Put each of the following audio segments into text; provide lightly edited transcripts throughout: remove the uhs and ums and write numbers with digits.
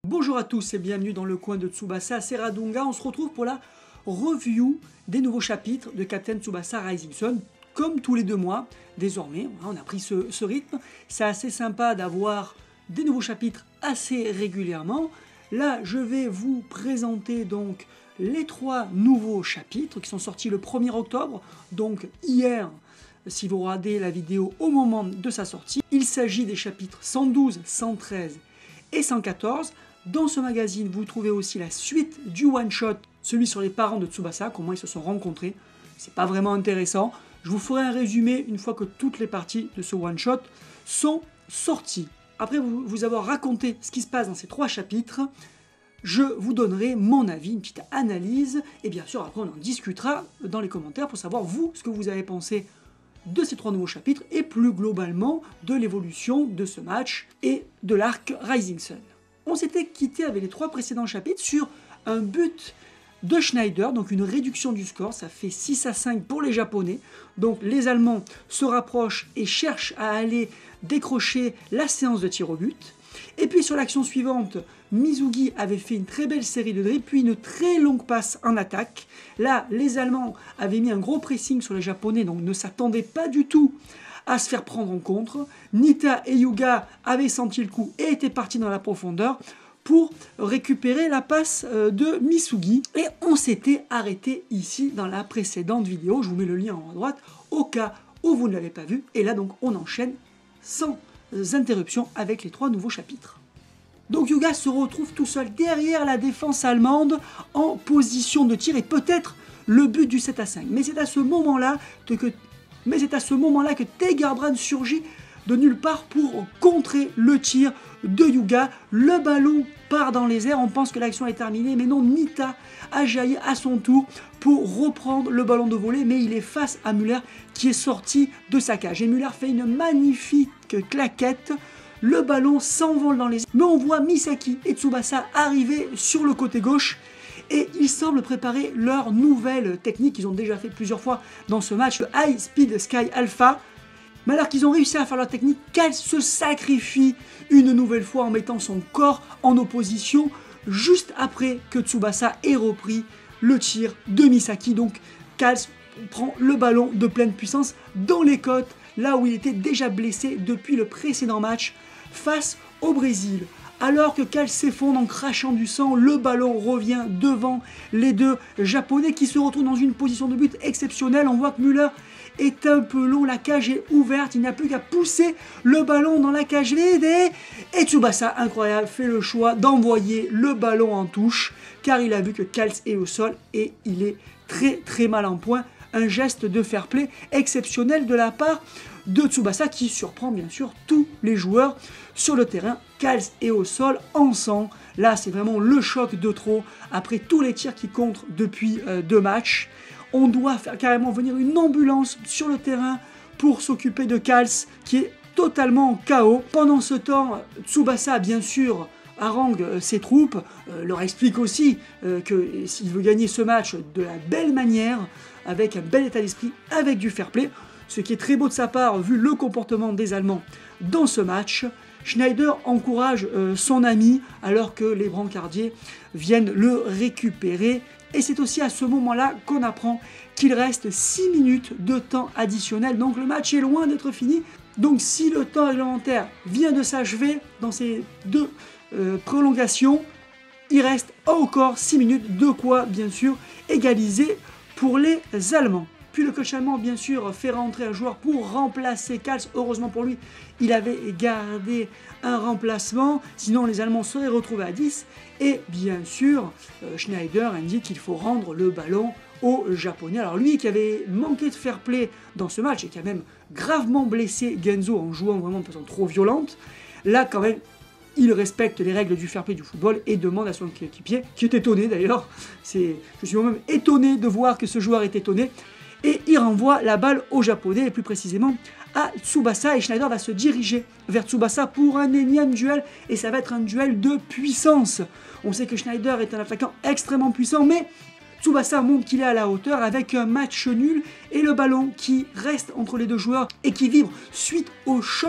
Bonjour à tous et bienvenue dans le coin de Tsubasa, c'est Radunga. On se retrouve pour la review des nouveaux chapitres de Captain Tsubasa Rising Sun, comme tous les 2 mois. Désormais, on a pris ce rythme. C'est assez sympa d'avoir des nouveaux chapitres assez régulièrement. Là, je vais vous présenter donc les 3 nouveaux chapitres qui sont sortis le 1er octobre, donc hier, si vous regardez la vidéo au moment de sa sortie. Il s'agit des chapitres 112, 113 et 114. Dans ce magazine, vous trouvez aussi la suite du one-shot, celui sur les parents de Tsubasa, comment ils se sont rencontrés. C'est pas vraiment intéressant. Je vous ferai un résumé une fois que toutes les parties de ce one-shot sont sorties. Après vous avoir raconté ce qui se passe dans ces 3 chapitres, je vous donnerai mon avis, une petite analyse, et bien sûr après on en discutera dans les commentaires pour savoir vous, ce que vous avez pensé de ces 3 nouveaux chapitres, et plus globalement de l'évolution de ce match et de l'arc Rising Sun. On s'était quitté avec les 3 précédents chapitres sur un but de Schneider, donc une réduction du score, ça fait 6-5 pour les Japonais. Donc les Allemands se rapprochent et cherchent à aller décrocher la séance de tir au but. Et puis sur l'action suivante, Mizugi avait fait une très belle série de dribbles, puis une très longue passe en attaque. Là, les Allemands avaient mis un gros pressing sur les Japonais, donc ne s'attendaient pas du tout à se faire prendre en contre. Nita et Yuga avaient senti le coup et étaient partis dans la profondeur pour récupérer la passe de Misugi. Et on s'était arrêté ici dans la précédente vidéo. Je vous mets le lien en haut à droite au cas où vous ne l'avez pas vu. Et là donc on enchaîne sans interruption avec les 3 nouveaux chapitres. Donc Yuga se retrouve tout seul derrière la défense allemande en position de tir et peut-être le but du 7-5. Mais c'est à ce moment-là que Tegerbran surgit de nulle part pour contrer le tir de Yuga. Le ballon part dans les airs, on pense que l'action est terminée, mais non, Nita a jailli à son tour pour reprendre le ballon de volée, mais il est face à Müller qui est sorti de sa cage. Et Müller fait une magnifique claquette, le ballon s'envole dans les airs, mais on voit Misaki et Tsubasa arriver sur le côté gauche, et ils semblent préparer leur nouvelle technique qu'ils ont déjà fait plusieurs fois dans ce match, le High Speed Sky Alpha. Mais alors qu'ils ont réussi à faire leur technique, Kals se sacrifie une nouvelle fois en mettant son corps en opposition juste après que Tsubasa ait repris le tir de Misaki. Donc Kals prend le ballon de pleine puissance dans les côtes, là où il était déjà blessé depuis le précédent match face au Brésil. Alors que Kals s'effondre en crachant du sang, le ballon revient devant les 2 Japonais qui se retrouvent dans une position de but exceptionnelle. On voit que Müller est un peu long, la cage est ouverte, il n'y a plus qu'à pousser le ballon dans la cage vide et Tsubasa, incroyable, fait le choix d'envoyer le ballon en touche car il a vu que Kals est au sol et il est très mal en point. Un geste de fair play exceptionnel de la part de Tsubasa qui surprend bien sûr tous les joueurs sur le terrain. Kals est au sol en sang. Là, c'est vraiment le choc de trop après tous les tirs qui comptent depuis 2 matchs. On doit faire carrément venir une ambulance sur le terrain pour s'occuper de Kals qui est totalement en KO. Pendant ce temps, Tsubasa, bien sûr, harangue ses troupes, leur explique aussi que s'il veut gagner ce match de la belle manière, avec un bel état d'esprit, avec du fair play, ce qui est très beau de sa part vu le comportement des Allemands dans ce match. Schneider encourage son ami alors que les brancardiers viennent le récupérer. Et c'est aussi à ce moment-là qu'on apprend qu'il reste 6 minutes de temps additionnel. Donc le match est loin d'être fini. Donc si le temps réglementaire vient de s'achever dans ces 2 prolongations, il reste encore 6 minutes, de quoi bien sûr égaliser pour les Allemands. Puis le coach allemand, bien sûr, fait rentrer un joueur pour remplacer Kals. Heureusement pour lui, il avait gardé un remplacement, sinon les Allemands seraient retrouvés à 10. Et bien sûr, Schneider indique qu'il faut rendre le ballon aux Japonais. Alors lui qui avait manqué de fair play dans ce match et qui a même gravement blessé Genzo en jouant vraiment de façon trop violente, là quand même, il respecte les règles du fair play du football et demande à son équipier, qui est étonné d'ailleurs, je suis moi-même étonné de voir que ce joueur est étonné, et il renvoie la balle aux Japonais, et plus précisément à Tsubasa, et Schneider va se diriger vers Tsubasa pour un énième duel, et ça va être un duel de puissance. On sait que Schneider est un attaquant extrêmement puissant, mais Tsubasa montre qu'il est à la hauteur avec un match nul, et le ballon qui reste entre les 2 joueurs et qui vibre suite au choc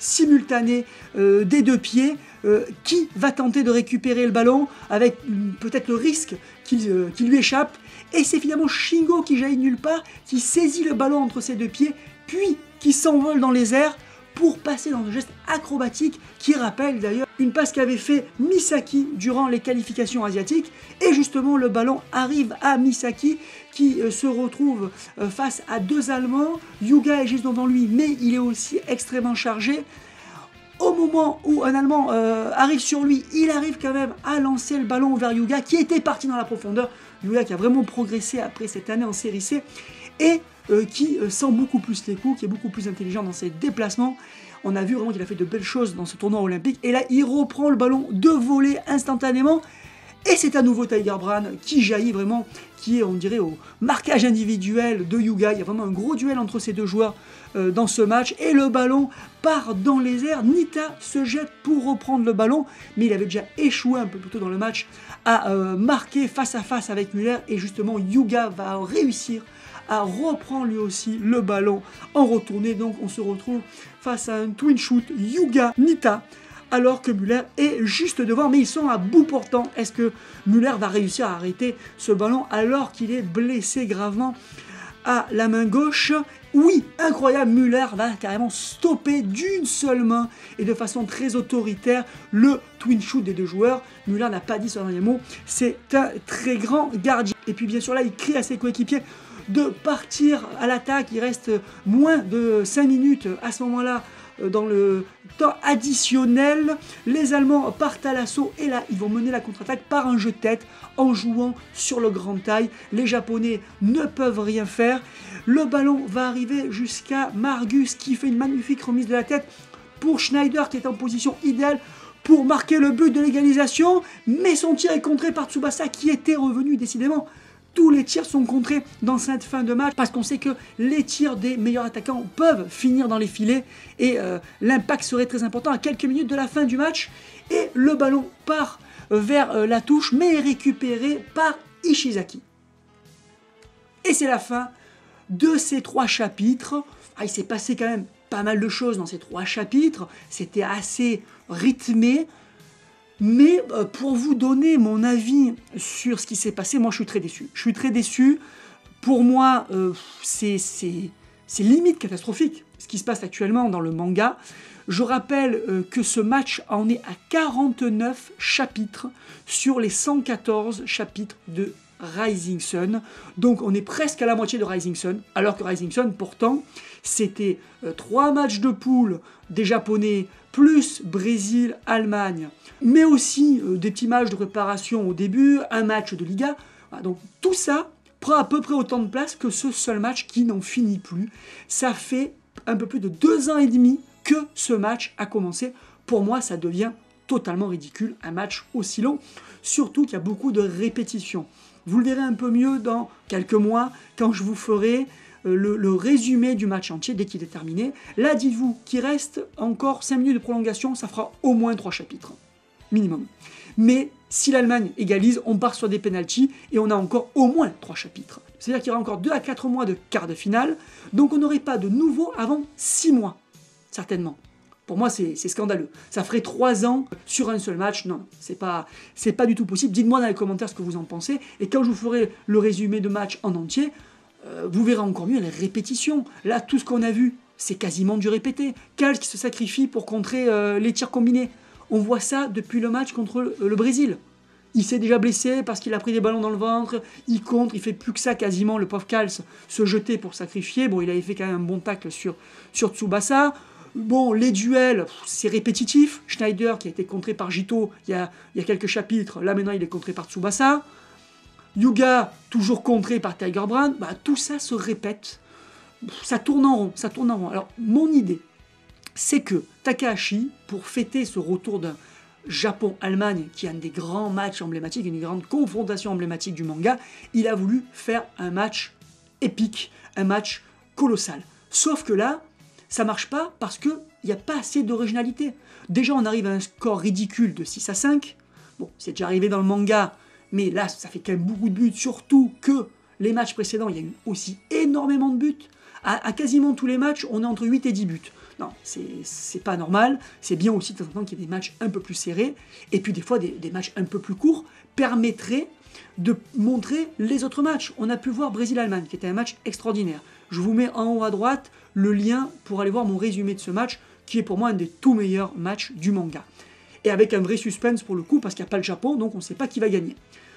simultanée des deux pieds. Qui va tenter de récupérer le ballon avec peut-être le risque qu'il lui échappe. Et c'est finalement Shingo qui jaillit nulle part, qui saisit le ballon entre ses deux pieds, puis qui s'envole dans les airs pour passer dans un geste acrobatique qui rappelle d'ailleurs une passe qu'avait fait Misaki durant les qualifications asiatiques. Et justement, le ballon arrive à Misaki qui se retrouve face à deux Allemands. Yuga est juste devant lui, mais il est aussi extrêmement chargé. Au moment où un Allemand arrive sur lui, il arrive quand même à lancer le ballon vers Yuga qui était parti dans la profondeur. Yuga qui a vraiment progressé après cette année en série C et qui sent beaucoup plus les coups, qui est beaucoup plus intelligent dans ses déplacements. On a vu vraiment qu'il a fait de belles choses dans ce tournoi olympique. Et là, il reprend le ballon de voler instantanément. Et c'est à nouveau Tiger Brand qui jaillit vraiment, qui est, on dirait, au marquage individuel de Yuga. Il y a vraiment un gros duel entre ces deux joueurs dans ce match. Et le ballon part dans les airs. Nita se jette pour reprendre le ballon, mais il avait déjà échoué un peu plus tôt dans le match à marquer face à face avec Muller. Et justement, Yuga va réussir à reprendre lui aussi le ballon en retournée. Donc on se retrouve face à un twin shoot Yuga-Nita, alors que Muller est juste devant, mais ils sont à bout portant. Est-ce que Muller va réussir à arrêter ce ballon alors qu'il est blessé gravement à la main gauche? Oui, incroyable, Muller va carrément stopper d'une seule main et de façon très autoritaire le twin shoot des deux joueurs. Muller n'a pas dit son dernier mot, c'est un très grand gardien. Et puis bien sûr là, il crie à ses coéquipiers de partir à l'attaque. Il reste moins de 5 minutes à ce moment-là dans le temps additionnel. Les Allemands partent à l'assaut et là, ils vont mener la contre-attaque par un jeu de tête en jouant sur le grand taille. Les Japonais ne peuvent rien faire. Le ballon va arriver jusqu'à Margus qui fait une magnifique remise de la tête pour Schneider qui est en position idéale pour marquer le but de l'égalisation. Mais son tir est contré par Tsubasa qui était revenu décidément. Tous les tirs sont contrés dans cette fin de match parce qu'on sait que les tirs des meilleurs attaquants peuvent finir dans les filets et l'impact serait très important à quelques minutes de la fin du match. Et le ballon part vers la touche mais est récupéré par Ishizaki. Et c'est la fin de ces 3 chapitres. Il s'est passé quand même pas mal de choses dans ces 3 chapitres. C'était assez rythmé. Mais pour vous donner mon avis sur ce qui s'est passé, moi je suis très déçu. Je suis très déçu. Pour moi, c'est limite catastrophique ce qui se passe actuellement dans le manga. Je rappelle que ce match en est à 49 chapitres sur les 114 chapitres de Rising Sun. Donc on est presque à la moitié de Rising Sun, alors que Rising Sun, pourtant, c'était 3 matchs de poule des Japonais, plus Brésil, Allemagne, mais aussi des petits matchs de préparation au début, un match de Liga. Voilà, donc tout ça prend à peu près autant de place que ce seul match qui n'en finit plus. Ça fait un peu plus de 2 ans et demi que ce match a commencé. Pour moi, ça devient totalement ridicule, un match aussi long, surtout qu'il y a beaucoup de répétitions. Vous le verrez un peu mieux dans quelques mois, quand je vous ferai le résumé du match entier dès qu'il est terminé. Là, dites-vous qu'il reste encore 5 minutes de prolongation, ça fera au moins 3 chapitres, minimum. Mais si l'Allemagne égalise, on part sur des pénaltys et on a encore au moins 3 chapitres. C'est-à-dire qu'il y aura encore 2 à 4 mois de quart de finale, donc on n'aurait pas de nouveau avant 6 mois, certainement. Pour moi, c'est scandaleux. Ça ferait 3 ans sur un seul match. Non, c'est pas du tout possible. Dites-moi dans les commentaires ce que vous en pensez. Et quand je vous ferai le résumé de match en entier, vous verrez encore mieux les répétitions. Là, tout ce qu'on a vu, c'est quasiment du répété. Kals qui se sacrifie pour contrer les tirs combinés. On voit ça depuis le match contre le Brésil. Il s'est déjà blessé parce qu'il a pris des ballons dans le ventre. Il contre, il fait plus que ça quasiment. Le pauvre Kals se jeter pour sacrifier. Bon, il avait fait quand même un bon tacle sur Tsubasa. Bon, les duels, c'est répétitif. Schneider qui a été contré par Jito il y a quelques chapitres. Là maintenant, il est contré par Tsubasa. Yuga, toujours contré par Tiger Brand. Tout ça se répète. Ça tourne en rond, ça tourne en rond. Alors, mon idée, c'est que Takahashi, pour fêter ce retour d'un Japon-Allemagne, qui est un des grands matchs emblématiques, une des grandes confrontations emblématiques du manga, il a voulu faire un match épique, un match colossal. Sauf que là, ça marche pas parce qu'il n'y a pas assez d'originalité. Déjà, on arrive à un score ridicule de 6-5. Bon, c'est déjà arrivé dans le manga, mais là, ça fait quand même beaucoup de buts, surtout que les matchs précédents, il y a eu aussi énormément de buts. À quasiment tous les matchs, on est entre 8 et 10 buts. Non, c'est pas normal. C'est bien aussi de temps en temps qu'il y ait des matchs un peu plus serrés. Et puis des fois, des matchs un peu plus courts permettraient de montrer les autres matchs. On a pu voir Brésil-Allemagne, qui était un match extraordinaire. Je vous mets en haut à droite le lien pour aller voir mon résumé de ce match, qui est pour moi un des tout meilleurs matchs du manga. Et avec un vrai suspense pour le coup, parce qu'il n'y a pas le Japon, donc on ne sait pas qui va gagner.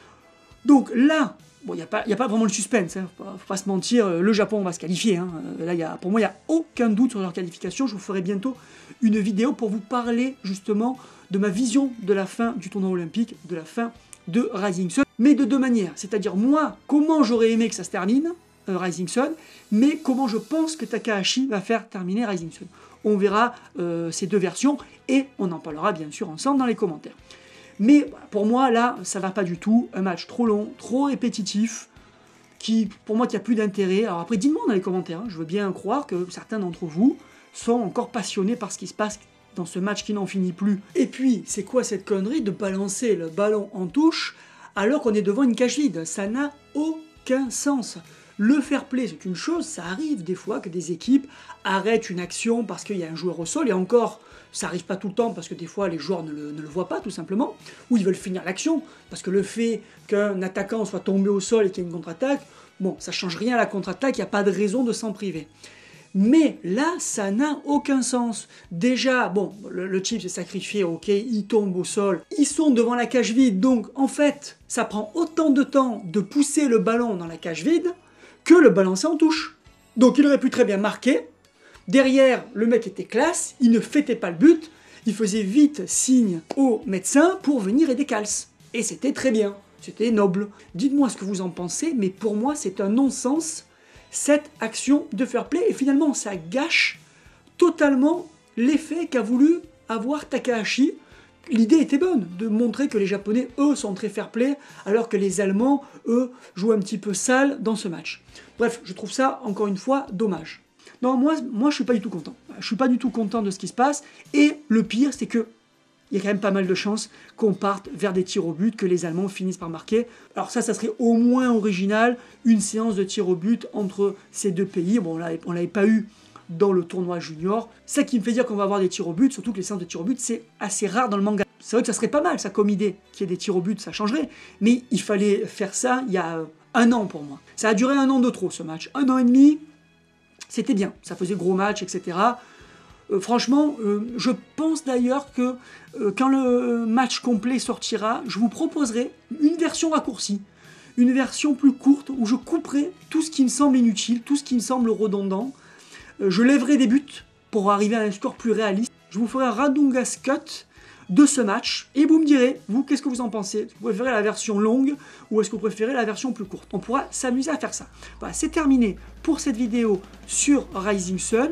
Donc là, bon, il n'y a pas vraiment le suspense, hein, faut pas se mentir, le Japon va se qualifier. Hein. Là, pour moi, il n'y a aucun doute sur leur qualification. Je vous ferai bientôt une vidéo pour vous parler justement de ma vision de la fin du tournoi olympique, de la fin de Rising Sun, mais de deux manières. C'est-à-dire, moi, comment j'aurais aimé que ça se termine, Rising Sun, mais comment je pense que Takahashi va faire terminer Rising Sun. On verra ces deux versions et on en parlera bien sûr ensemble dans les commentaires. Mais pour moi, là, ça va pas du tout. Un match trop long, trop répétitif, qui, pour moi, qui a plus d'intérêt. Alors après, dites-moi dans les commentaires, hein, je veux bien croire que certains d'entre vous sont encore passionnés par ce qui se passe dans ce match qui n'en finit plus. Et puis, c'est quoi cette connerie de balancer le ballon en touche alors qu'on est devant une cage vide? Ça n'a aucun sens. Le fair play, c'est une chose, ça arrive des fois que des équipes arrêtent une action parce qu'il y a un joueur au sol, et encore, ça arrive pas tout le temps parce que des fois les joueurs ne le voient pas tout simplement, ou ils veulent finir l'action, parce que le fait qu'un attaquant soit tombé au sol et qu'il y ait une contre-attaque, bon, ça change rien à la contre-attaque, il n'y a pas de raison de s'en priver. Mais là, ça n'a aucun sens. Déjà, bon, le chip s'est sacrifié, ok, il tombe au sol. Ils sont devant la cage vide, donc en fait, ça prend autant de temps de pousser le ballon dans la cage vide que le balancer en touche. Donc il aurait pu très bien marquer. Derrière, le mec était classe, il ne fêtait pas le but, il faisait vite signe au médecin pour venir aider Kals. Et c'était très bien, c'était noble. Dites-moi ce que vous en pensez, mais pour moi, c'est un non-sens, cette action de fair play, et finalement, ça gâche totalement l'effet qu'a voulu avoir Takahashi. L'idée était bonne, de montrer que les Japonais, eux, sont très fair play, alors que les Allemands, eux, jouent un petit peu sale dans ce match. Bref, je trouve ça, encore une fois, dommage. Non, moi je suis pas du tout content. Je suis pas du tout content de ce qui se passe, et le pire, c'est que il y a quand même pas mal de chances qu'on parte vers des tirs au but, que les Allemands finissent par marquer. Alors ça serait au moins original, une séance de tirs au but entre ces deux pays. Bon, on l'avait pas eu dans le tournoi junior. Ça qui me fait dire qu'on va avoir des tirs au but, surtout que les séances de tirs au but, c'est assez rare dans le manga. C'est vrai que ça serait pas mal, ça, comme idée, qu'il y ait des tirs au but, ça changerait. Mais il fallait faire ça il y a un an pour moi. Ça a duré un an de trop, ce match. Un an et demi, c'était bien. Ça faisait gros match, etc. Franchement, je pense d'ailleurs que quand le match complet sortira, je vous proposerai une version raccourcie. Une version plus courte, où je couperai tout ce qui me semble inutile, tout ce qui me semble redondant. Je lèverai des buts pour arriver à un score plus réaliste. Je vous ferai un Radunga's Cut de ce match et vous me direz, vous, qu'est-ce que vous en pensez? Est-ce que vous préférez la version longue ou est-ce que vous préférez la version plus courte? On pourra s'amuser à faire ça. Voilà, c'est terminé pour cette vidéo sur Rising Sun.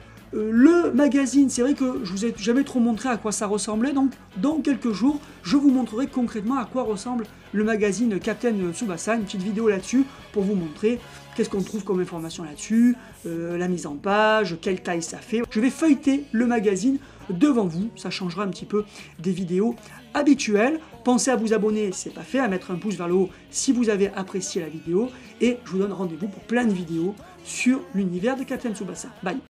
Le magazine, c'est vrai que je vous ai jamais trop montré à quoi ça ressemblait, donc dans quelques jours, je vous montrerai concrètement à quoi ressemble le magazine Captain Tsubasa, une petite vidéo là-dessus pour vous montrer qu'est-ce qu'on trouve comme information là-dessus, la mise en page, quelle taille ça fait. Je vais feuilleter le magazine devant vous, ça changera un petit peu des vidéos habituelles. Pensez à vous abonner si ce n'est pas fait, à mettre un pouce vers le haut si vous avez apprécié la vidéo, et je vous donne rendez-vous pour plein de vidéos sur l'univers de Captain Tsubasa. Bye!